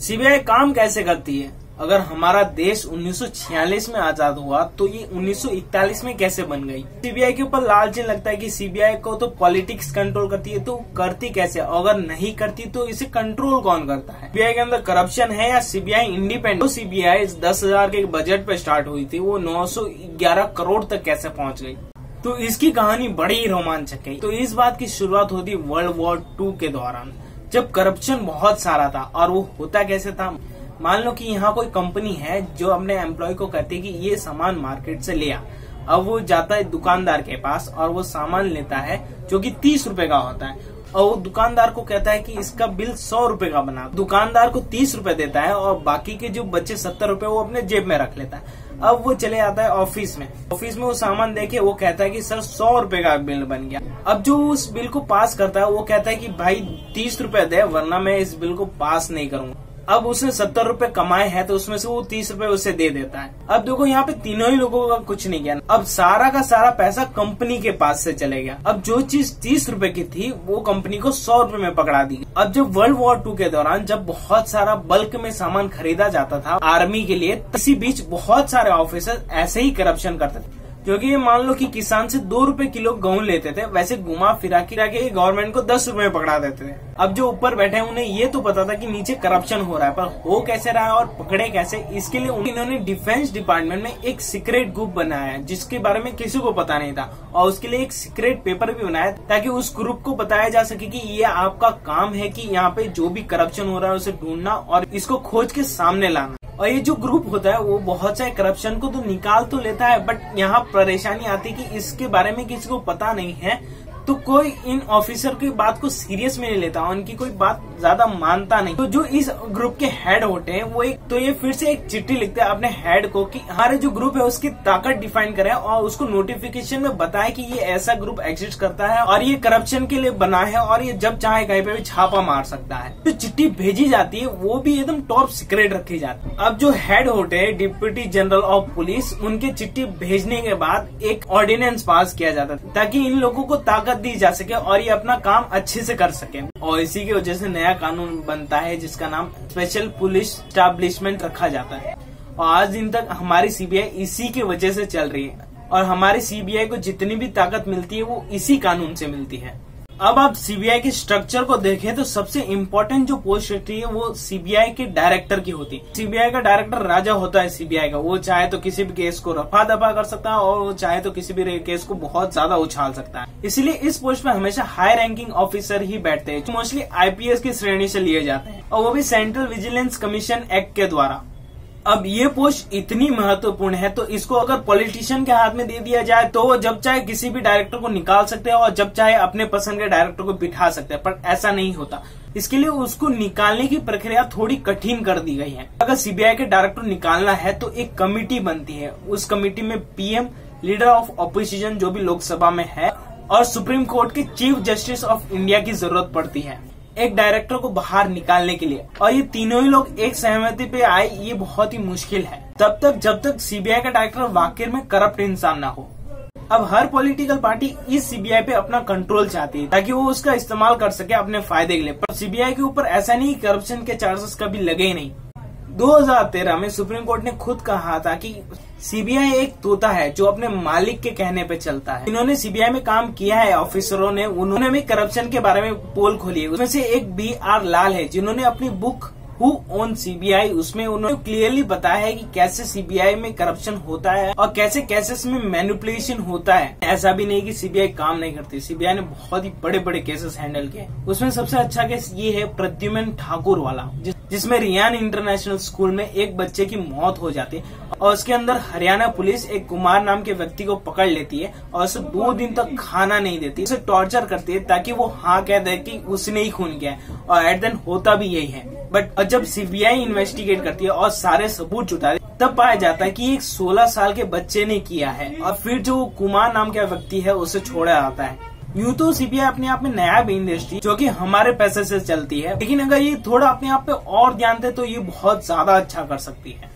CBI काम कैसे करती है? अगर हमारा देश 1946 में आजाद हुआ तो ये 1941 में कैसे बन गई? सीबीआई के ऊपर लालचन लगता है कि सीबीआई को तो पॉलिटिक्स कंट्रोल करती है, तो करती कैसे? अगर नहीं करती तो इसे कंट्रोल कौन करता है? सीबीआई के अंदर करप्शन है या सीबीआई इंडिपेंडेंट? तो सीबीआई 10,000 के बजट पे स्टार्ट हुई थी, वो 911 करोड़ तक कैसे पहुंच गई? तो इसकी कहानी बड़ी रोमांचक है। तो इस बात की शुरुआत होती वर्ल्ड वॉर 2 के दौरान, जब करप्शन बहुत सारा था। और वो होता कैसे था? मान लो कि यहाँ कोई कंपनी है जो अपने एम्प्लॉय को कहती है कि ये सामान मार्केट से ले आ। अब वो जाता है दुकानदार के पास और वो सामान लेता है जो कि 30 रुपए का होता है, और वो दुकानदार को कहता है कि इसका बिल 100 रुपए का बना। दुकानदार को 30 रुपए देता है और बाकी के जो बचे 70 रुपए वो अपने जेब में रख लेता है। अब वो चले आता है ऑफिस में वो सामान देके वो कहता है कि सर 100 रुपए का बिल बन गया। अब जो उस बिल को पास करता है वो कहता है कि भाई 30 रुपए दे वरना मैं इस बिल को पास नहीं करूंगा। अब उसने 70 रुपए कमाए हैं तो उसमें से वो 30 रुपए उसे दे देता है। अब देखो यहाँ पे तीनों ही लोगों का कुछ नहीं गया। अब सारा का सारा पैसा कंपनी के पास से चले गया। अब जो चीज 30 रुपए की थी वो कंपनी को 100 रुपए में पकड़ा दी। अब जब वर्ल्ड वॉर 2 के दौरान जब बहुत सारा बल्क में सामान खरीदा जाता था आर्मी के लिए, इसी बीच बहुत सारे ऑफिसर ऐसे ही करप्शन करते थे। क्योंकि ये मान लो कि किसान से 2 रुपए किलो गेहूं लेते थे, वैसे घुमा फिरा के गवर्नमेंट को 10 रुपए में पकड़ा देते थे। अब जो ऊपर बैठे हैं उन्हें ये तो पता था कि नीचे करप्शन हो रहा है, पर हो कैसे रहा है और पकड़े कैसे, इसके लिए इन्होंने डिफेंस डिपार्टमेंट में एक सीक्रेट ग्रुप बनाया है जिसके बारे में किसी को पता नहीं था, और उसके लिए एक सीक्रेट पेपर भी बनाया ताकि उस ग्रुप को बताया जा सके कि ये आपका काम है कि यहाँ पे जो भी करप्शन हो रहा है उसे ढूंढना और इसको खोज के सामने लाना। और ये जो ग्रुप होता है वो बहुत सारे करप्शन को तो निकाल तो लेता है, बट यहाँ परेशानी आती है कि इसके बारे में किसी को पता नहीं है, तो कोई इन ऑफिसर की बात को सीरियस में नहीं लेता, उनकी कोई बात ज्यादा मानता नहीं। तो जो इस ग्रुप के हेड होते हैं वो ये फिर से एक चिट्ठी लिखते हैं अपने हेड को कि हमारे जो ग्रुप है उसकी ताकत डिफाइन करें और उसको नोटिफिकेशन में बताए कि ये ऐसा ग्रुप एग्जिस्ट करता है और ये करप्शन के लिए बना है और ये जब चाहे कहीं पे भी छापा मार सकता है। जो चिट्ठी भेजी जाती है वो भी एकदम टॉप सीक्रेट रखी जाती है। अब जो हेड होते हैं डिप्टी जनरल ऑफ पुलिस, उनके चिट्ठी भेजने के बाद एक ऑर्डिनेंस पास किया जाता है ताकि इन लोगों को ताकत दी जा सके और ये अपना काम अच्छे से कर सके। और इसी की वजह से नया कानून बनता है जिसका नाम स्पेशल पुलिस स्टैब्लिशमेंट रखा जाता है। और आज दिन तक हमारी सीबीआई इसी की वजह से चल रही है और हमारी सीबीआई को जितनी भी ताकत मिलती है वो इसी कानून से मिलती है। अब आप सीबीआई के स्ट्रक्चर को देखें तो सबसे इम्पोर्टेंट जो पोस्ट होती है वो सीबीआई के डायरेक्टर की होती है। सीबीआई का डायरेक्टर राजा होता है सीबीआई का। वो चाहे तो किसी भी केस को रफा दफा कर सकता है और वो चाहे तो किसी भी केस को बहुत ज्यादा उछाल सकता है। इसलिए इस पोस्ट पे हमेशा हाई रैंकिंग ऑफिसर ही बैठते हैं, मोस्टली आईपीएस की श्रेणी से लिए जाते हैं और वो भी सेंट्रल विजिलेंस कमीशन एक्ट के द्वारा। अब ये पोस्ट इतनी महत्वपूर्ण है तो इसको अगर पॉलिटिशियन के हाथ में दे दिया जाए तो वो जब चाहे किसी भी डायरेक्टर को निकाल सकते हैं और जब चाहे अपने पसंद के डायरेक्टर को बिठा सकते हैं, पर ऐसा नहीं होता। इसके लिए उसको निकालने की प्रक्रिया थोड़ी कठिन कर दी गई है। अगर सीबीआई के डायरेक्टर निकालना है तो एक कमेटी बनती है। उस कमेटी में पीएम, लीडर ऑफ ऑपोजिशन जो भी लोकसभा में है, और सुप्रीम कोर्ट के चीफ जस्टिस ऑफ इंडिया की जरूरत पड़ती है एक डायरेक्टर को बाहर निकालने के लिए। और ये तीनों ही लोग एक सहमति पे आए, ये बहुत ही मुश्किल है तब तक जब तक सीबीआई का डायरेक्टर वाकई में करप्ट इंसान ना हो। अब हर पॉलिटिकल पार्टी इस सीबीआई पे अपना कंट्रोल चाहती है ताकि वो उसका इस्तेमाल कर सके अपने फायदे के लिए, पर सीबीआई के ऊपर ऐसा नहीं करप्शन के चार्जेस कभी लगे ही नहीं। 2013 में सुप्रीम कोर्ट ने खुद कहा था कि सीबीआई एक तोता है जो अपने मालिक के कहने पे चलता है। इन्होंने सीबीआई में काम किया है ऑफिसरों ने, उन्होंने भी करप्शन के बारे में पोल खोली है। उसमें से एक BR लाल है जिन्होंने अपनी बुक हु ओन सीबीआई, उसमें उन्होंने क्लियरली बताया है कि कैसे सीबीआई में करप्शन होता है और कैसे केसेस में मैनिपुलेशन होता है। ऐसा भी नहीं कि सीबीआई काम नहीं करती, सीबीआई ने बहुत ही बड़े बड़े केसेस हैंडल किए। उसमें सबसे अच्छा केस ये है प्रद्युमन ठाकुर वाला, जिसमें रियान इंटरनेशनल स्कूल में एक बच्चे की मौत हो जाती है और उसके अंदर हरियाणा पुलिस एक कुमार नाम के व्यक्ति को पकड़ लेती है और उसे 2 दिन तक खाना नहीं देती, उसे टॉर्चर करती है ताकि वो हाँ कह दे कि उसने ही खून किया है, और एट देन होता भी यही है। बट जब सीबीआई इन्वेस्टिगेट करती है और सारे सबूत जुटाती है तब पाया जाता है कि एक 16 साल के बच्चे ने किया है और फिर जो कुमार नाम का व्यक्ति है उसे छोड़ा जाता है। यूं तो सीबीआई अपने आप में नायाब इंडस्ट्री जो कि हमारे पैसे से चलती है, लेकिन अगर ये थोड़ा अपने आप पे और ध्यान दे तो ये बहुत ज्यादा अच्छा कर सकती है।